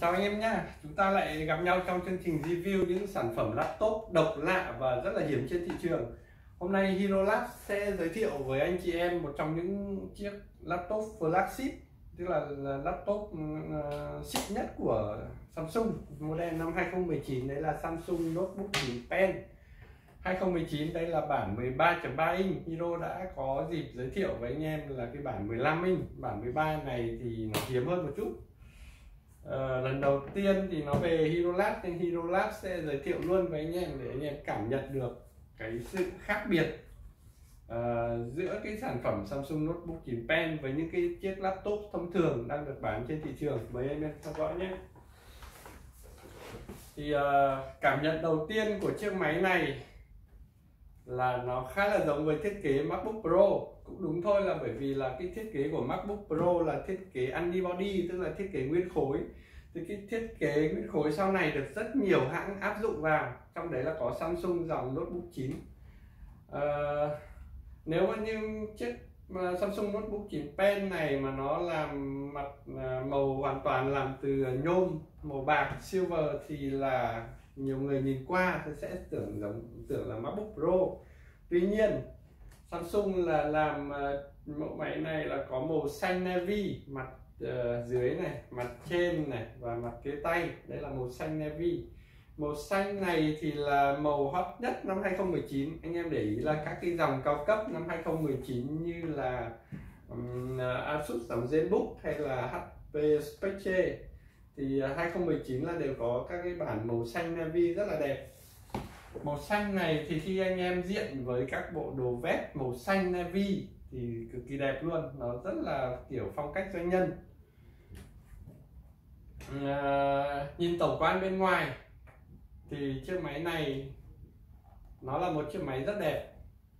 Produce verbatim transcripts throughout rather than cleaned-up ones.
Chào anh em nhá, chúng ta lại gặp nhau trong chương trình review những sản phẩm laptop độc lạ và rất là hiếm trên thị trường. Hôm nay Hirolab sẽ giới thiệu với anh chị em một trong những chiếc laptop flagship, tức là, là laptop uh, xịn nhất của Samsung, model năm hai không một chín, đấy là Samsung Notebook chín Pen hai không một chín. Đây là bản mười ba chấm ba inch. Hiro đã có dịp giới thiệu với anh em là cái bản mười lăm inch. Bản mười ba này thì nó hiếm hơn một chút. Uh, lần đầu tiên thì nó về Hirolab, nên Hirolab sẽ giới thiệu luôn với anh em để anh em cảm nhận được cái sự khác biệt uh, giữa cái sản phẩm Samsung Notebook chín Pen với những cái chiếc laptop thông thường đang được bán trên thị trường. Mời anh em theo dõi nhé. Thì uh, cảm nhận đầu tiên của chiếc máy này là nó khá là giống với thiết kế MacBook Pro. Cũng đúng thôi, là bởi vì là cái thiết kế của MacBook Pro là thiết kế unibody, tức là thiết kế nguyên khối. Thì cái thiết kế nguyên khối sau này được rất nhiều hãng áp dụng vào, trong đấy là có Samsung dòng Notebook chín. à, Nếu mà như chiếc Samsung Notebook chín Pen này mà nó làm mặt màu hoàn toàn làm từ nhôm màu bạc silver thì là nhiều người nhìn qua thì sẽ tưởng giống tưởng là MacBook Pro. Tuy nhiên Samsung là làm uh, mẫu máy này là có màu xanh navy, mặt uh, dưới này, mặt trên này và mặt kế tay, đấy là màu xanh navy. Màu xanh này thì là màu hot nhất năm hai không một chín. Anh em để ý là các cái dòng cao cấp năm hai không một chín như là um, Asus dòng ZenBook hay là hát pê Spectre thì hai không một chín là đều có các cái bản màu xanh navy rất là đẹp. Màu xanh này thì khi anh em diện với các bộ đồ vest màu xanh navy thì cực kỳ đẹp luôn, nó rất là kiểu phong cách doanh nhân. À, nhìn tổng quan bên ngoài thì chiếc máy này nó là một chiếc máy rất đẹp.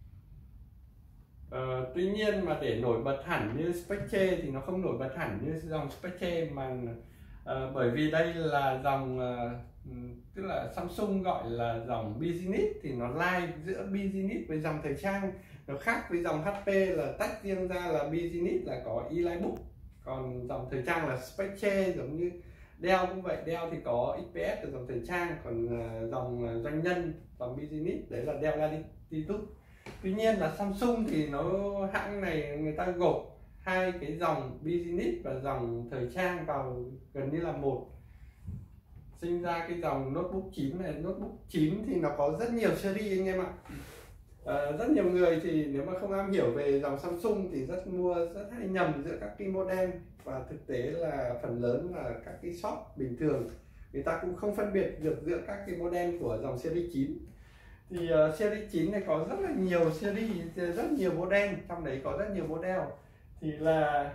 À, tuy nhiên mà để nổi bật hẳn như Spectre thì nó không nổi bật hẳn như dòng Spectre, mà à, bởi vì đây là dòng à, tức là Samsung gọi là dòng business, thì nó lai giữa business với dòng thời trang. Nó khác với dòng hát pê là tách riêng ra là business là có EliteBook, còn dòng thời trang là Spectre. Giống như Dell cũng vậy, Dell thì có ích pê ét là dòng thời trang, còn dòng doanh nhân, dòng business đấy là Dell Latitude. Tuy nhiên là Samsung thì nó hãng này người ta gộp hai cái dòng business và dòng thời trang vào gần như là một, sinh ra cái dòng Notebook chín này. Notebook chín thì nó có rất nhiều series anh em ạ. À, rất nhiều người thì nếu mà không am hiểu về dòng Samsung thì rất mua rất hay nhầm giữa các cái model, và thực tế là phần lớn là các cái shop bình thường người ta cũng không phân biệt được giữa các cái model của dòng series chín. Thì uh, series chín này có rất là nhiều series, rất nhiều model, trong đấy có rất nhiều model. Thì là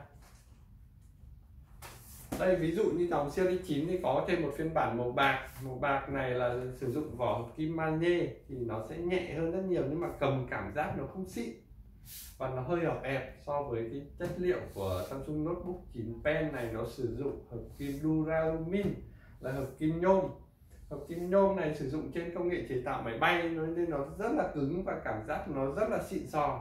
đây, ví dụ như dòng series chín thì có thêm một phiên bản màu bạc. Màu bạc này là sử dụng vỏ hợp kim magie thì nó sẽ nhẹ hơn rất nhiều, nhưng mà cầm cảm giác nó không xịn và nó hơi ọp ẹp so với cái chất liệu của Samsung Notebook chín Pen này. Nó sử dụng hợp kim Duralumin, là hợp kim nhôm. Hợp kim nhôm này sử dụng trên công nghệ chế tạo máy bay nên nó rất là cứng và cảm giác nó rất là xịn sò.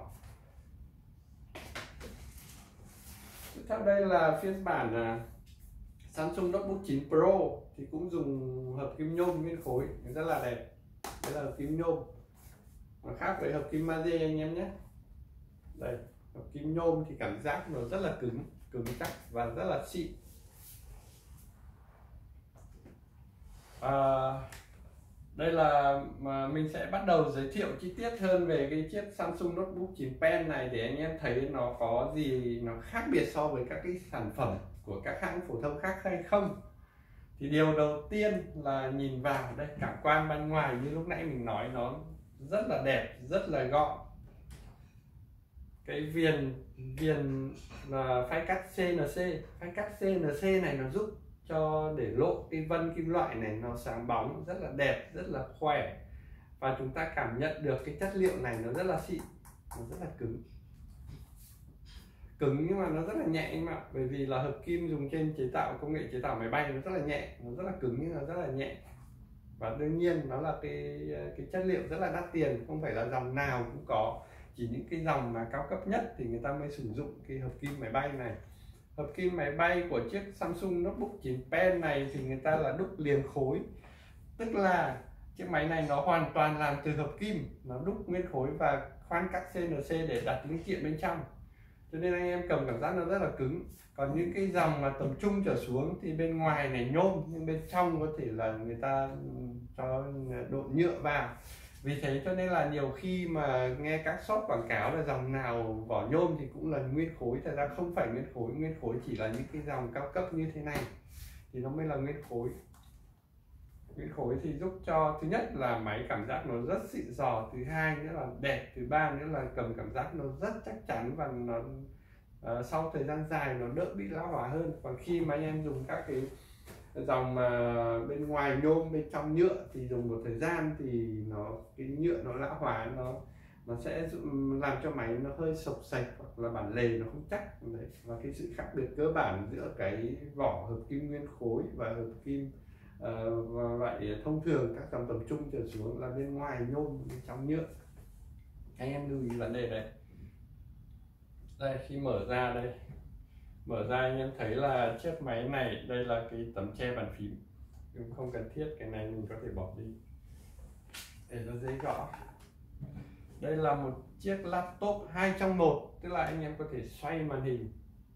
Tiếp theo đây là phiên bản Samsung Notebook chín Pro thì cũng dùng hợp kim nhôm nguyên khối rất là đẹp. Đây là hợp kim nhôm, nó khác với hợp kim magie anh em nhé. Đây, hợp kim nhôm thì cảm giác nó rất là cứng, cứng chắc và rất là xịn. À, đây là mà mình sẽ bắt đầu giới thiệu chi tiết hơn về cái chiếc Samsung Notebook chín Pen này để anh em thấy nó có gì nó khác biệt so với các cái sản phẩm của các hãng phổ thông khác hay không. Thì điều đầu tiên là nhìn vào đây, cảm quan bên ngoài như lúc nãy mình nói, nó rất là đẹp, rất là gọn. Cái viền viền là phái cắt xê en xê, phái cắt xê en xê này nó giúp cho để lộ cái vân kim loại này nó sáng bóng, rất là đẹp, rất là khỏe, và chúng ta cảm nhận được cái chất liệu này nó rất là xịn, nó rất là cứng cứng nhưng mà nó rất là nhẹ anh ạ, bởi vì là hợp kim dùng trên chế tạo công nghệ chế tạo máy bay, nó rất là nhẹ, nó rất là cứng nhưng nó rất là nhẹ. Và đương nhiên nó là cái cái chất liệu rất là đắt tiền, không phải là dòng nào cũng có, chỉ những cái dòng mà cao cấp nhất thì người ta mới sử dụng cái hợp kim máy bay này. hợp kim máy bay của chiếc Samsung Notebook chín Pen này thì người ta là đúc liền khối, tức là chiếc máy này nó hoàn toàn làm từ hợp kim, nó đúc nguyên khối và khoan cắt xê en xê để đặt linh kiện bên trong, cho nên anh em cầm cảm giác nó rất là cứng. Còn những cái dòng mà tầm trung trở xuống thì bên ngoài này nhôm nhưng bên trong có thể là người ta cho độn nhựa vào. Vì thế cho nên là nhiều khi mà nghe các shop quảng cáo là dòng nào vỏ nhôm thì cũng là nguyên khối, thật ra không phải nguyên khối. Nguyên khối chỉ là những cái dòng cao cấp như thế này thì nó mới là nguyên khối. Nguyên khối thì giúp cho thứ nhất là máy cảm giác nó rất xịn sò, thứ hai nữa là đẹp, thứ ba nữa là cầm cảm giác nó rất chắc chắn và nó uh, sau thời gian dài nó đỡ bị lão hóa hơn. Còn khi mà anh em dùng các cái dòng mà bên ngoài nhôm bên trong nhựa thì dùng một thời gian thì nó cái nhựa nó lão hóa, nó nó sẽ làm cho máy nó hơi sộc sạch hoặc là bản lề nó không chắc. Đấy, và cái sự khác biệt cơ bản giữa cái vỏ hợp kim nguyên khối và hợp kim uh, và loại thông thường các dòng tầm trung trở xuống là bên ngoài nhôm bên trong nhựa. Anh em lưu ý vấn đề đấy. Đây, khi mở ra đây, mở ra anh em thấy là chiếc máy này, đây là cái tấm che bàn phím, nhưng không cần thiết, cái này mình có thể bỏ đi để nó dễ gõ. Đây là một chiếc laptop hai trong một, tức là anh em có thể xoay màn hình,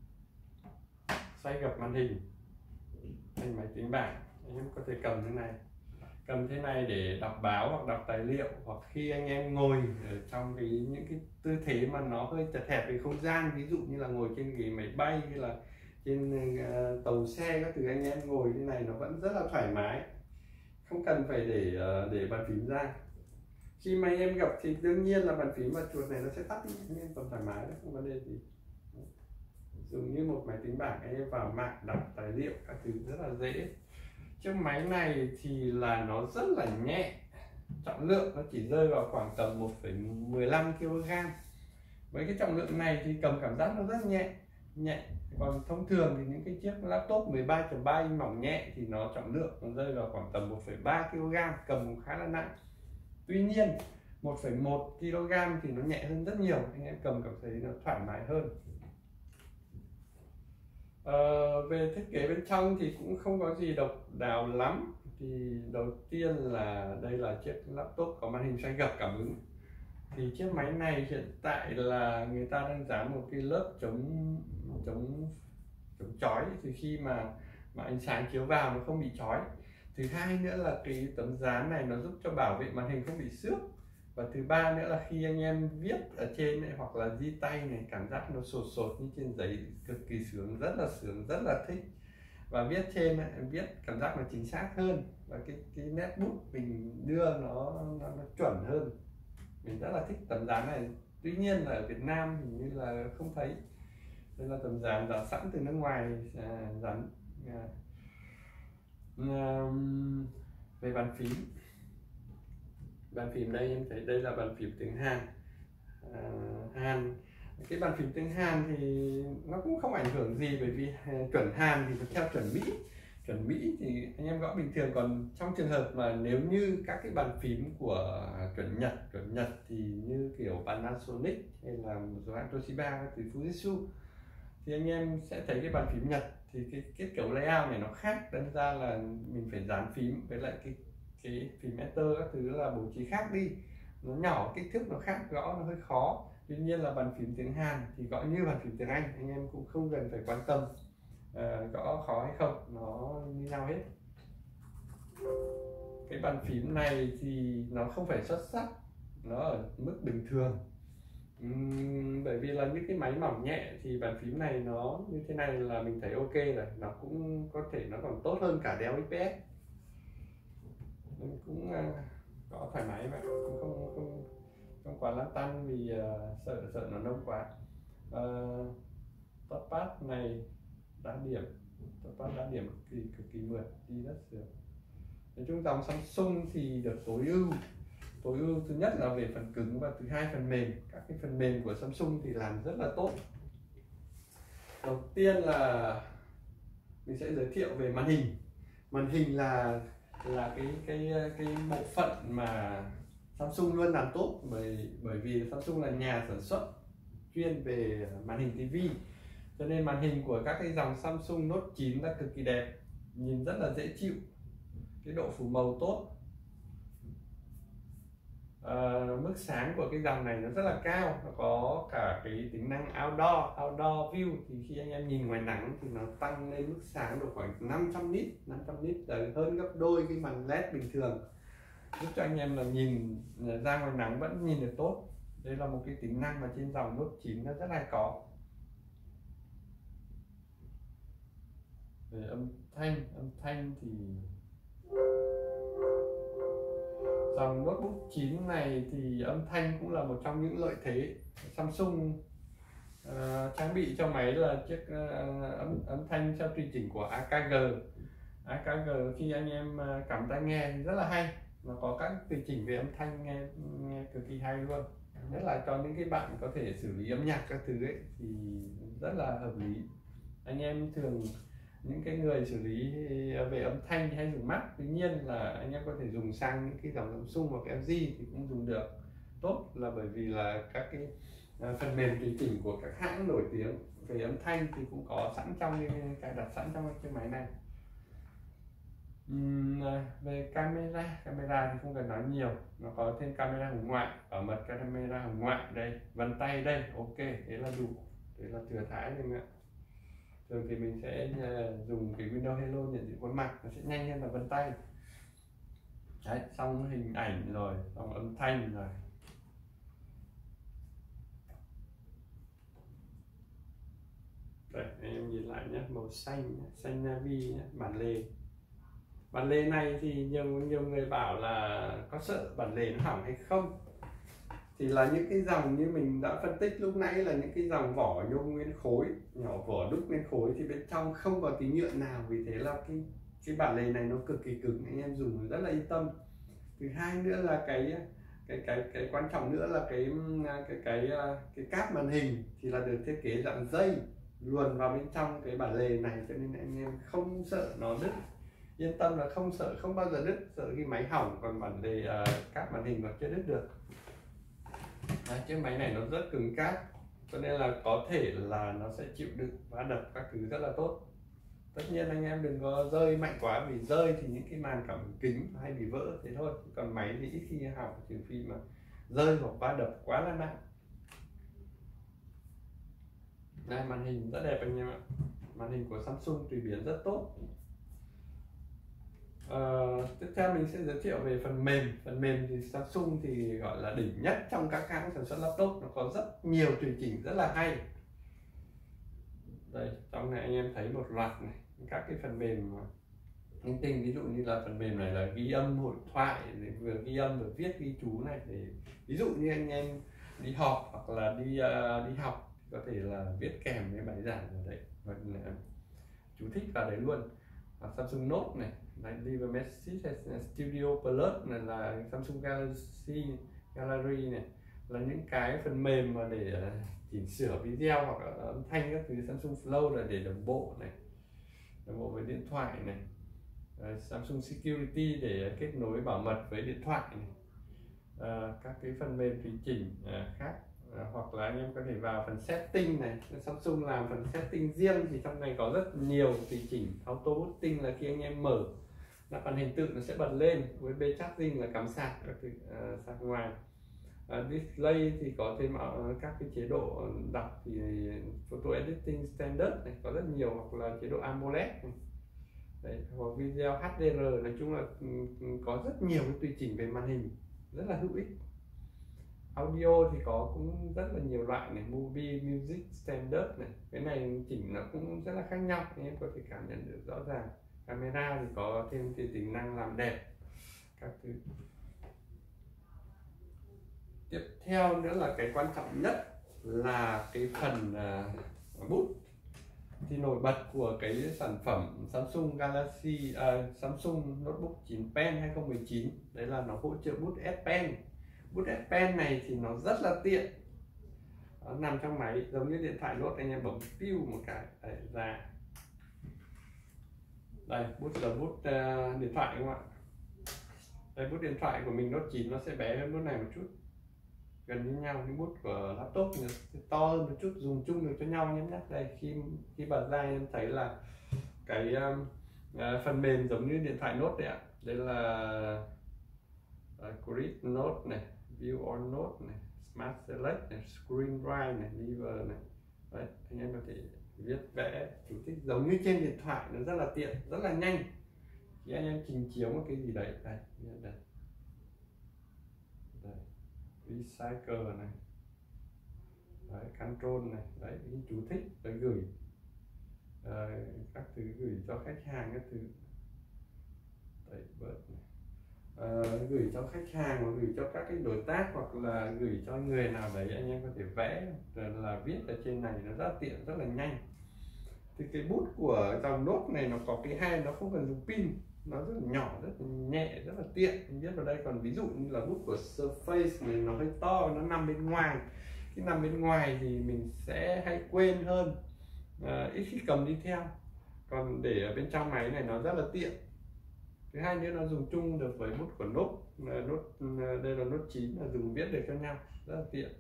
xoay gập màn hình thành máy tính bảng. Anh em có thể cầm thế này, cầm thế này để đọc báo hoặc đọc tài liệu, hoặc khi anh em ngồi ở trong cái những cái tư thế mà nó hơi chật hẹp về không gian, ví dụ như là ngồi trên ghế máy bay hay là trên uh, tàu xe các thứ, anh em ngồi như này nó vẫn rất là thoải mái, không cần phải để uh, để bàn phím ra. Khi mà anh em gặp thì đương nhiên là bàn phím và chuột này nó sẽ tắt đi, anh em còn thoải mái đấy, không vấn đề gì. Dùng như một máy tính bảng, anh em vào mạng đọc tài liệu các thứ rất là dễ. Chiếc máy này thì là nó rất là nhẹ, trọng lượng nó chỉ rơi vào khoảng tầm một phẩy mười lăm ki lô gam. Với cái trọng lượng này thì cầm cảm giác nó rất nhẹ nhẹ. Còn thông thường thì những cái chiếc laptop mười ba chấm ba inch mỏng nhẹ thì nó trọng lượng nó rơi vào khoảng tầm một phẩy ba ki lô gam, cầm cũng khá là nặng. Tuy nhiên một phẩy một ki lô gam thì nó nhẹ hơn rất nhiều, anh em cầm cảm thấy nó thoải mái hơn. Ờ, về thiết kế bên trong thì cũng không có gì độc đáo lắm. Thì đầu tiên là đây là chiếc laptop có màn hình xoay gập cảm ứng. Thì chiếc máy này hiện tại là người ta đang dán một cái lớp chống chống chống chói, thì khi mà mà ánh sáng chiếu vào nó không bị chói. Thứ hai nữa là cái tấm dán này nó giúp cho bảo vệ màn hình không bị xước. Và thứ ba nữa là khi anh em viết ở trên này hoặc là di tay này, cảm giác nó sột sột như trên giấy, cực kỳ sướng, rất là sướng, rất là thích. Và viết trên này, viết cảm giác nó chính xác hơn, và cái cái nét bút mình đưa nó, nó nó chuẩn hơn. Mình rất là thích tấm dán này. Tuy nhiên là ở Việt Nam hình như là không thấy. Đây là tấm dán dán sẵn từ nước ngoài à, dán. À. À, về bàn phím, bàn phím đây em thấy đây là bàn phím tiếng Hàn. À, Hàn cái bàn phím tiếng Hàn thì nó cũng không ảnh hưởng gì, bởi vì chuẩn Hàn thì theo chuẩn Mỹ, chuẩn Mỹ thì anh em gõ bình thường. Còn trong trường hợp mà nếu như các cái bàn phím của chuẩn Nhật, chuẩn Nhật thì như kiểu Panasonic hay là một số hãng Toshiba từ Fujitsu, thì anh em sẽ thấy cái bàn phím Nhật thì cái kết cấu layout này nó khác, đâm ra là mình phải dán phím với lại cái cái phím enter các thứ là bố trí khác đi, nó nhỏ, kích thước nó khác, gõ nó hơi khó. Tuy nhiên là bàn phím tiếng Hàn thì gõ như bàn phím tiếng Anh, anh em cũng không cần phải quan tâm uh, gõ khó hay không, nó như nhau hết. Cái bàn phím này thì nó không phải xuất sắc, nó ở mức bình thường. Uhm, bởi vì là những cái máy mỏng nhẹ thì bàn phím này nó như thế này là mình thấy ok rồi, nó cũng có thể nó còn tốt hơn cả Dell ích pê ét. Mình cũng uh, gõ thoải mái vậy, cũng không không không quá lăn tăn vì uh, sợ sợ nó nông quá. Uh, touchpad này đá điểm, touchpad đá điểm cực kỳ cực kỳ mượt, đi rất sướng. Nói chung dòng Samsung thì được tối ưu, tối ưu thứ nhất là về phần cứng và thứ hai phần mềm. Các cái phần mềm của Samsung thì làm rất là tốt. Đầu tiên là mình sẽ giới thiệu về màn hình. Màn hình là là cái cái cái bộ phận mà Samsung luôn làm tốt, bởi bởi vì Samsung là nhà sản xuất chuyên về màn hình tivi. Cho nên màn hình của các cái dòng Samsung Note chín là cực kỳ đẹp, nhìn rất là dễ chịu, cái độ phủ màu tốt. À, mức sáng của cái dòng này nó rất là cao, nó có cả cái tính năng outdoor outdoor view, thì khi anh em nhìn ngoài nắng thì nó tăng lên mức sáng được khoảng năm trăm nit, năm trăm nit là hơn gấp đôi cái màn led bình thường, giúp cho anh em là nhìn ra ngoài nắng vẫn nhìn được tốt. Đây là một cái tính năng mà trên dòng Note chín nó rất hay có. Về âm thanh, âm thanh thì dòng notebook chín này thì âm thanh cũng là một trong những lợi thế. Samsung uh, trang bị cho máy là chiếc uh, âm, âm thanh theo tùy chỉnh của a ca giê. a ca giê khi anh em uh, cắm tai nghe thì rất là hay, nó có các tùy chỉnh về âm thanh nghe, nghe cực kỳ hay luôn. Nhất là cho những cái bạn có thể xử lý âm nhạc các thứ ấy thì rất là hợp lý. Anh em thường những cái người xử lý về âm thanh hay dùng Mac, tuy nhiên là anh em có thể dùng sang những cái dòng Samsung hoặc lờ giê thì cũng dùng được tốt, là bởi vì là các cái phần mềm tùy chỉnh của các hãng nổi tiếng về âm thanh thì cũng có sẵn trong cài đặt sẵn trong cái máy này. Uhm, về camera, camera thì không cần nói nhiều, nó có thêm camera hồng ngoại, bảo mật camera hồng ngoại đây, vân tay đây, ok, thế là đủ, thế là thừa thãi rồi ạ. Thường thì mình sẽ dùng cái Windows Hello nhận diện khuôn mặt, nó sẽ nhanh hơn là vân tay. Đấy, xong hình ảnh rồi, xong âm thanh rồi. Đây, anh em nhìn lại nhé, màu xanh, xanh navy nhé, bản lề. Bản lề này thì nhiều nhiều người bảo là có sợ bản lề nó hỏng hay không. Thì là những cái dòng như mình đã phân tích lúc nãy là những cái dòng vỏ nhôm nguyên khối, nhỏ vỏ đúc nguyên khối thì bên trong không có tí nhựa nào, vì thế là cái cái bản lề này nó cực kỳ cứng, anh em dùng rất là yên tâm. Thứ hai nữa là cái cái cái cái quan trọng nữa là cái cái cái cái cáp màn hình thì là được thiết kế dạng dây luồn vào bên trong cái bản lề này, cho nên anh em không sợ nó đứt, yên tâm là không sợ, không bao giờ đứt, sợ cái máy hỏng, còn bản lề uh, cáp màn hình nó chưa đứt được. Đấy, chiếc máy này nó rất cứng cáp, cho nên là có thể là nó sẽ chịu đựng va đập các thứ rất là tốt. Tất nhiên anh em đừng có rơi mạnh quá, vì rơi thì những cái màn cảm kính hay bị vỡ thế thôi, còn máy thì ít khi hỏng, trừ phi mà rơi hoặc va đập quá là nặng. Đây, màn hình rất đẹp anh em ạ, màn hình của Samsung tùy biến rất tốt. Uh, tiếp theo mình sẽ giới thiệu về phần mềm. Phần mềm thì Samsung thì gọi là đỉnh nhất trong các hãng sản xuất laptop, nó có rất nhiều tùy chỉnh rất là hay. Đây, trong này anh em thấy một loạt này các cái phần mềm linh tinh, ví dụ như là phần mềm này là ghi âm hội thoại, để vừa ghi âm vừa viết ghi chú này, để ví dụ như anh em đi họp hoặc là đi uh, đi học có thể là viết kèm cái bài giảng ở đấy, hoặc là chú thích vào đấy luôn. Và Samsung Note này, này Live Message Studio Plus này, là Samsung Galaxy Gallery này, là những cái phần mềm mà để chỉnh sửa video hoặc là âm thanh các thứ. Samsung Flow là để đồng bộ này, đồng bộ với điện thoại này. Samsung Security để kết nối bảo mật với điện thoại này. À, các cái phần mềm tùy chỉnh à, khác. À, hoặc là anh em có thể vào phần setting này, Samsung làm phần setting riêng thì trong này có rất nhiều tùy chỉnh. Auto booting là khi anh em mở là màn hình tự nó sẽ bật lên, u ét bê charging là cắm sạc các thứ, uh, sạc ngoài. Uh, display thì có thêm uh, các cái chế độ đọc, thì photo editing standard này có rất nhiều, hoặc là chế độ AMOLED này. Đấy, hoặc video hát đê rờ, nói chung là um, có rất nhiều cái tùy chỉnh về màn hình rất là hữu ích. Audio thì có cũng rất là nhiều loại này, movie music standard này, cái này chỉnh nó cũng rất là khác nhau, anh em có thể cảm nhận được rõ ràng. Camera thì có thêm cái tính năng làm đẹp các thứ. Tiếp theo nữa là cái quan trọng nhất là cái phần uh, bút. Thì nổi bật của cái sản phẩm Samsung Galaxy uh, Samsung Notebook chín Pen hai không một chín đấy là nó hỗ trợ bút S Pen. Bút S Pen này thì nó rất là tiện, nó nằm trong máy giống như điện thoại Note, anh em bấm piu một cái đấy ra. Đây, bút là bút uh, điện thoại đúng không ạ? Đây, bút điện thoại của mình Note chín nó sẽ bé hơn bút này một chút, gần như nhau. Cái bút của laptop thì to hơn một chút, dùng chung được cho nhau nhé nhé. Đây, khi khi bật ra em thấy là cái um, uh, phần mềm giống như điện thoại Note đấy ạ. Đây là uh, Grid Note này, View on Note này, Smart Select này, Screen Write này, Lever này. Đấy, anh em có thể viết vẽ chủ thích giống như trên điện thoại, nó rất là tiện, rất là nhanh. Khi anh em trình chiếu một cái gì đấy, đây, đây, đây. Recycle này, đấy, control này, đấy, cái chú thích để gửi à, các thứ gửi cho khách hàng các thứ, đấy, bớt này. À, gửi cho khách hàng hoặc gửi cho các cái đối tác hoặc là gửi cho người nào đấy, anh em có thể vẽ rồi là viết ở trên này, nó rất là tiện, rất là nhanh. Thì cái bút của dòng Note này nó có cái hay, nó không cần dùng pin, nó rất là nhỏ, rất là nhẹ, rất là tiện mình viết vào đây. Còn ví dụ như là bút của Surface này nó hơi to, nó nằm bên ngoài, cái nằm bên ngoài thì mình sẽ hay quên hơn, à, ít khi cầm đi theo. Còn để ở bên trong máy này nó rất là tiện. Thứ hai nữa, nó dùng chung được với bút của Note, Note đây là Note chín, là dùng viết được cho nhau, rất là tiện,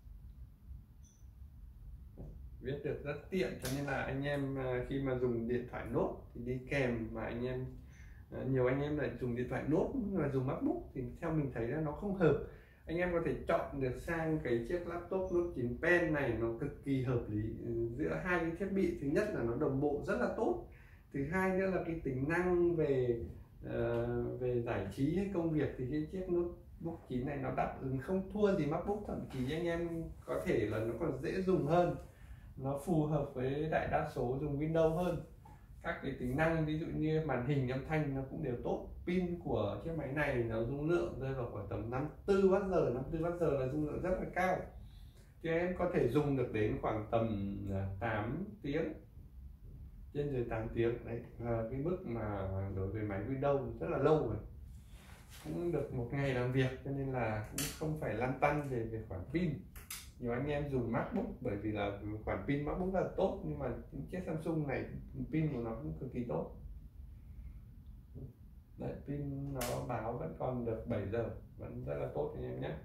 viết được rất tiện. Cho nên là anh em khi mà dùng điện thoại Note thì đi kèm, mà anh em nhiều anh em lại dùng điện thoại Note mà dùng MacBook thì theo mình thấy là nó không hợp. Anh em có thể chọn được sang cái chiếc laptop Note chín Pen này, nó cực kỳ hợp lý giữa hai cái thiết bị. Thứ nhất là nó đồng bộ rất là tốt, thứ hai nữa là cái tính năng về uh, về giải trí hay công việc thì cái chiếc Notebook chín này nó đáp ứng không thua gì MacBook, thậm chí anh em có thể là nó còn dễ dùng hơn, nó phù hợp với đại đa số dùng Windows hơn. Các cái tính năng ví dụ như màn hình, âm thanh nó cũng đều tốt. Pin của chiếc máy này nó dung lượng rơi vào khoảng tầm năm mươi tư oát giờ, năm mươi tư oát giờ là dung lượng rất là cao, thì em có thể dùng được đến khoảng tầm tám tiếng, trên dưới tám tiếng đấy. À, cái mức mà đối với máy Windows rất là lâu rồi, cũng được một ngày làm việc, cho nên là cũng không phải lăn tăn về về khoản pin. Nhiều anh em dùng MacBook bởi vì là khoản pin MacBook rất là tốt, nhưng mà chiếc Samsung này pin của nó cũng cực kỳ tốt. Đấy, pin nó báo vẫn còn được bảy giờ, vẫn rất là tốt anh em nhé.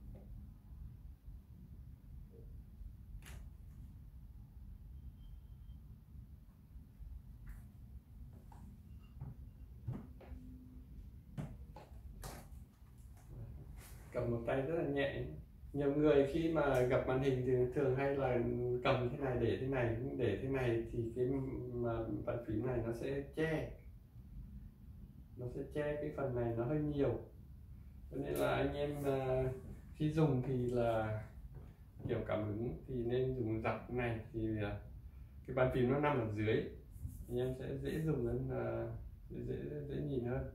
Cầm một tay rất là nhẹ. Nhiều người khi mà gặp màn hình thì thường hay là cầm thế này, để thế này, để thế này thì cái mà bàn phím này nó sẽ che, nó sẽ che cái phần này nó hơi nhiều. Cho nên là anh em khi dùng thì là kiểu cảm ứng thì nên dùng dọc này, thì cái bàn phím nó nằm ở dưới, anh em sẽ dễ dùng hơn, dễ, dễ, dễ nhìn hơn.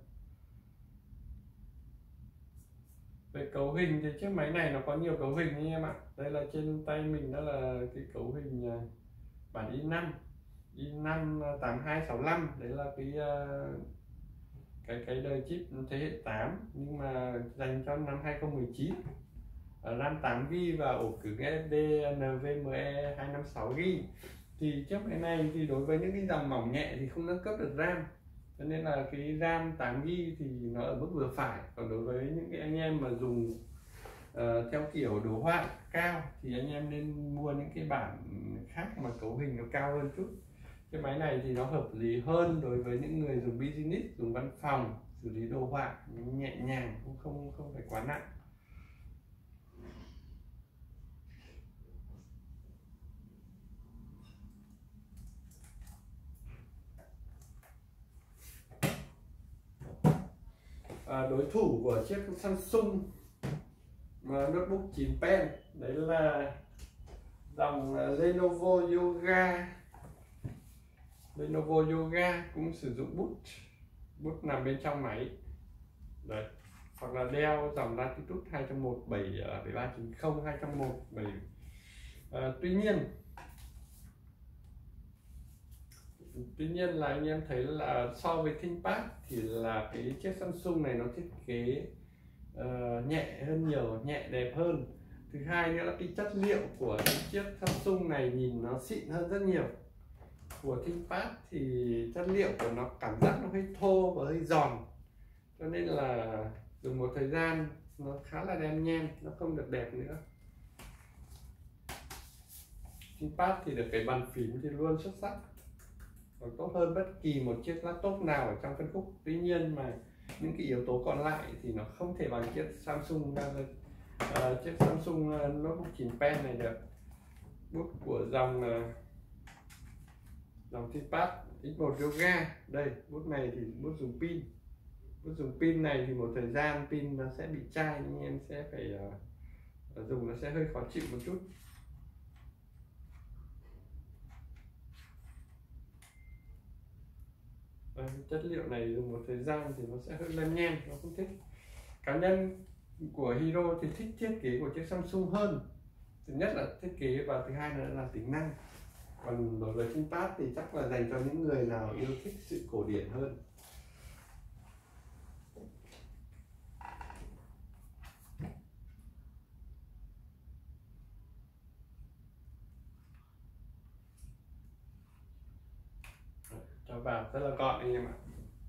Về cấu hình thì chiếc máy này nó có nhiều cấu hình anh em ạ. Đây là trên tay mình, đó là cái cấu hình bản i năm, i năm tám hai sáu lăm. Đấy là cái cái cái đời chip thế hệ tám, nhưng mà dành cho năm hai không một chín. RAM tám gi ga bai và ổ cứng ét ét đê en vê em e hai năm sáu gi ga bai. Thì chiếc máy này thì đối với những cái dòng mỏng nhẹ thì không nâng cấp được RAM, cho nên là cái RAM tám gi ga bai thì nó ở mức vừa phải. Còn đối với những cái anh em mà dùng uh, theo kiểu đồ họa cao thì anh em nên mua những cái bản khác mà cấu hình nó cao hơn chút. Cái máy này thì nó hợp lý hơn đối với những người dùng business, dùng văn phòng, xử lý đồ họa nhẹ nhàng, cũng không không phải quá nặng. À, đối thủ của chiếc Samsung Notebook chín Pen đấy là dòng Lenovo Yoga. Lenovo Yoga cũng sử dụng bút bút nằm bên trong máy đấy, hoặc là đeo dòng Latitude hai trong một, bảy ba chín không, hai trong một, bảy. À, tuy nhiên Tuy nhiên là anh em thấy là so với ThinkPad thì là cái chiếc Samsung này nó thiết kế uh, nhẹ hơn nhiều, nhẹ đẹp hơn. Thứ hai nữa là cái chất liệu của cái chiếc Samsung này nhìn nó xịn hơn rất nhiều. Của ThinkPad thì chất liệu của nó cảm giác nó hơi thô và hơi giòn, cho nên là dùng một thời gian nó khá là đen nhem, nó không được đẹp nữa. ThinkPad thì được cái bàn phím thì luôn xuất sắc, còn tốt hơn bất kỳ một chiếc laptop nào ở trong phân khúc. Tuy nhiên mà những cái yếu tố còn lại thì nó không thể bằng chiếc Samsung uh, chiếc Samsung uh, notebook chín Pen này được. Bút của dòng uh, dòng ThinkPad ích một Yoga. Đây, bút này thì bút dùng pin. Bút dùng pin này thì một thời gian pin nó sẽ bị chai, nhưng em sẽ phải uh, dùng nó sẽ hơi khó chịu một chút. Đây, chất liệu này dùng một thời gian thì nó sẽ hơi lem nhem, nó không thích. Cá nhân của Hero thì thích thiết kế của chiếc Samsung hơn. Thứ nhất là thiết kế và thứ hai nữa là tính năng. Còn đối với ThinkPad thì chắc là dành cho những người nào yêu thích sự cổ điển hơn. Cho vào rất là gọn anh em ạ.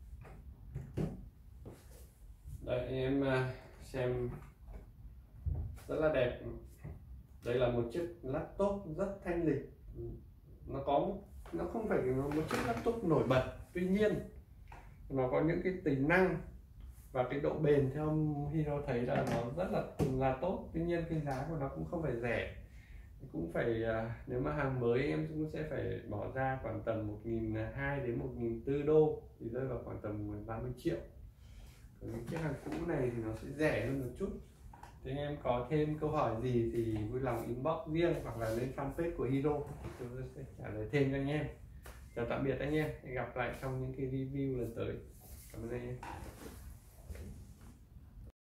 Đây anh em xem rất là đẹp. Đây là một chiếc laptop rất thanh lịch. Nó có nó không phải là một chiếc laptop nổi bật, tuy nhiên nó có những cái tính năng và cái độ bền theo Hero thấy là nó rất là là tốt. Tuy nhiên cái giá của nó cũng không phải rẻ, cũng phải nếu mà hàng mới em cũng sẽ phải bỏ ra khoảng tầm một nghìn hai trăm đến một nghìn bốn trăm đô, thì rơi vào khoảng tầm ba mươi triệu. Còn những chiếc hàng cũ này thì nó sẽ rẻ hơn một chút. Thì anh em có thêm câu hỏi gì thì vui lòng inbox riêng hoặc là lên fanpage của Hero, tôi sẽ trả lời thêm cho anh em. Chào tạm biệt anh em, hẹn gặp lại trong những cái review lần tới. Cảm ơn anh em.